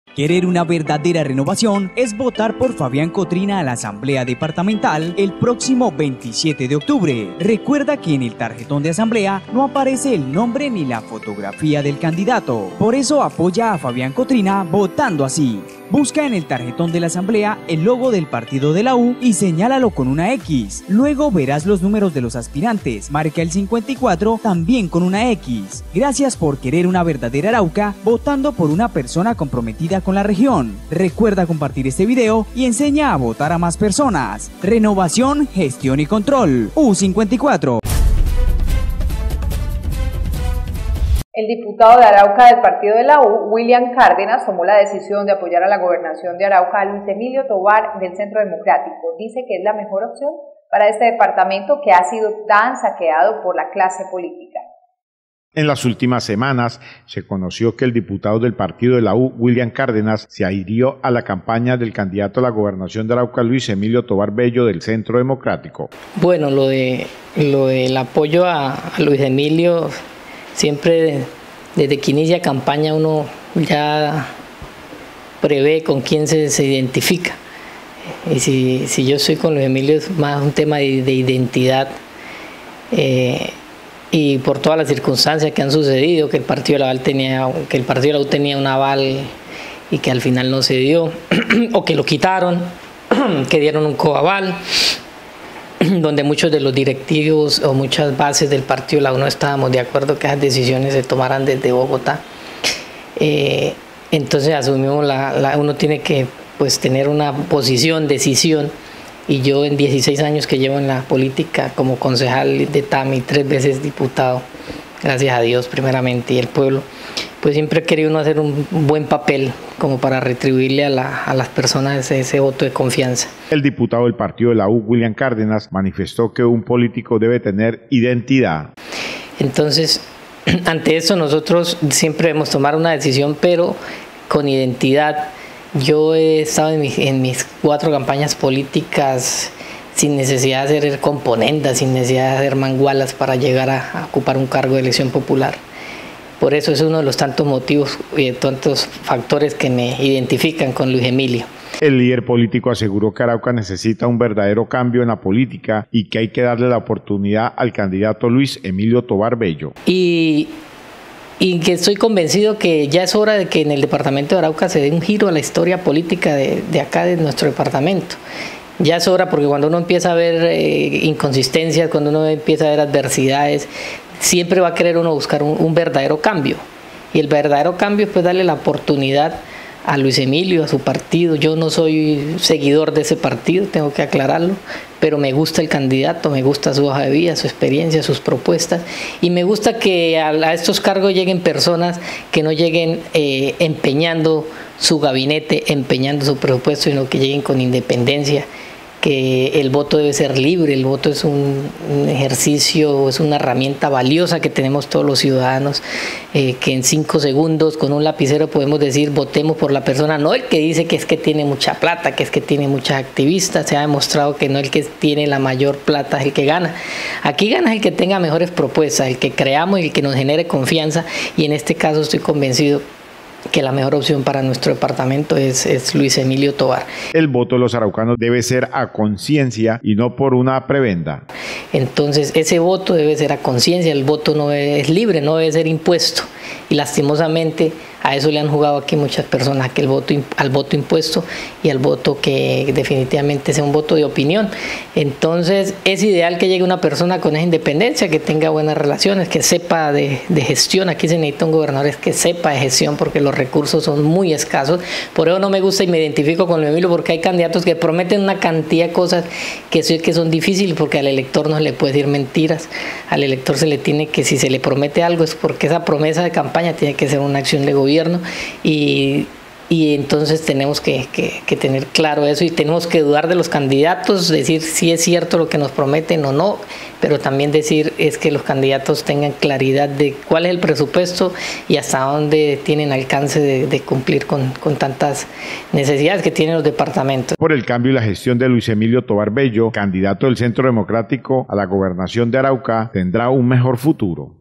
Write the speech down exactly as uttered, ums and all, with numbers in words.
Querer una verdadera renovación es votar por Fabián Cotrina a la Asamblea Departamental el próximo veintisiete de octubre. Recuerda que en el tarjetón de asamblea no aparece el nombre ni la fotografía del candidato. Por eso apoya a Fabián Cotrina votando así. Busca en el tarjetón de la asamblea el logo del partido de la U y señálalo con una X. Luego verás los números de los aspirantes. Marca el cincuenta y cuatro también con una X. Gracias por querer una verdadera Arauca votando por una persona comprometida con la región. Recuerda compartir este video y enseña a votar a más personas. Renovación, gestión y control. U cincuenta y cuatro. El diputado de Arauca del partido de la U, William Cárdenas, tomó la decisión de apoyar a la gobernación de Arauca a Luis Emilio Tovar del Centro Democrático. Dice que es la mejor opción para este departamento que ha sido tan saqueado por la clase política. En las últimas semanas se conoció que el diputado del partido de la U, William Cárdenas, se adhirió a la campaña del candidato a la gobernación de Arauca, Luis Emilio Tovar Bello del Centro Democrático. Bueno, lo de lo del apoyo a, a Luis Emilio, siempre desde que inicia campaña uno ya prevé con quién se, se identifica. Y si, si yo estoy con Luis Emilio es más un tema de, de identidad. Eh, y por todas las circunstancias que han sucedido, que el partido de la U tenía, que el partido de la U tenía un aval y que al final no se dio, o que lo quitaron, que dieron un coaval, donde muchos de los directivos o muchas bases del partido de la U no estábamos de acuerdo que esas decisiones se tomaran desde Bogotá. Eh, entonces asumimos, la, la, uno tiene que pues, tener una posición, decisión. Y yo en dieciséis años que llevo en la política como concejal de Tami, tres veces diputado, gracias a Dios primeramente y el pueblo, pues siempre he querido uno hacer un buen papel como para retribuirle a, la, a las personas ese, ese voto de confianza. El diputado del partido de la U, William Cárdenas, manifestó que un político debe tener identidad. Entonces, ante eso nosotros siempre debemos tomar una decisión, pero con identidad. Yo he estado en, mi, en mis cuatro campañas políticas sin necesidad de hacer componendas, sin necesidad de hacer mangualas para llegar a, a ocupar un cargo de elección popular. Por eso es uno de los tantos motivos y de tantos factores que me identifican con Luis Emilio. El líder político aseguró que Arauca necesita un verdadero cambio en la política y que hay que darle la oportunidad al candidato Luis Emilio Tovar Bello. Y Y que estoy convencido que ya es hora de que en el departamento de Arauca se dé un giro a la historia política de, de acá, de nuestro departamento. Ya es hora porque cuando uno empieza a ver eh, inconsistencias, cuando uno empieza a ver adversidades, siempre va a querer uno buscar un, un verdadero cambio. Y el verdadero cambio es pues darle la oportunidad a Luis Emilio, a su partido. Yo no soy seguidor de ese partido, tengo que aclararlo, pero me gusta el candidato, me gusta su hoja de vida, su experiencia, sus propuestas, y me gusta que a, a estos cargos lleguen personas que no lleguen eh, empeñando su gabinete, empeñando su presupuesto, sino que lleguen con independencia, que el voto debe ser libre, el voto es un, un ejercicio, es una herramienta valiosa que tenemos todos los ciudadanos, eh, que en cinco segundos con un lapicero podemos decir votemos por la persona, no el que dice que es que tiene mucha plata, que es que tiene muchas activistas. Se ha demostrado que no el que tiene la mayor plata es el que gana. Aquí gana el que tenga mejores propuestas, el que creamos y el que nos genere confianza, y en este caso estoy convencido que la mejor opción para nuestro departamento es, es Luis Emilio Tovar. El voto de los araucanos debe ser a conciencia y no por una prebenda. Entonces ese voto debe ser a conciencia, el voto no es libre, no debe ser impuesto, y lastimosamente a eso le han jugado aquí muchas personas, que el voto, al voto impuesto y al voto que definitivamente sea un voto de opinión. Entonces es ideal que llegue una persona con esa independencia, que tenga buenas relaciones, que sepa de, de gestión. Aquí se necesita un gobernador que sepa de gestión porque los recursos son muy escasos. Por eso no me gusta y me identifico con Luis Emilio, porque hay candidatos que prometen una cantidad de cosas que, que son difíciles, porque al elector no se le puede decir mentiras. Al elector se le tiene que, si se le promete algo, es porque esa promesa de campaña tiene que ser una acción de gobierno. Y, y entonces tenemos que, que, que tener claro eso, y tenemos que dudar de los candidatos, decir si es cierto lo que nos prometen o no, pero también decir es que los candidatos tengan claridad de cuál es el presupuesto y hasta dónde tienen alcance de, de cumplir con, con tantas necesidades que tienen los departamentos. Por el cambio y la gestión de Luis Emilio Tovar Bello, candidato del Centro Democrático a la gobernación de Arauca, tendrá un mejor futuro.